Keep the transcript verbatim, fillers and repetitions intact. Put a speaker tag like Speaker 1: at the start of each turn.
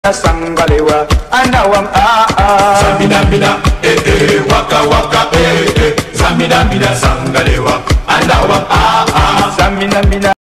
Speaker 1: Sangalewa anawam a a
Speaker 2: Zamina mina eh eh waka waka eh eh Zamina mina sangalewa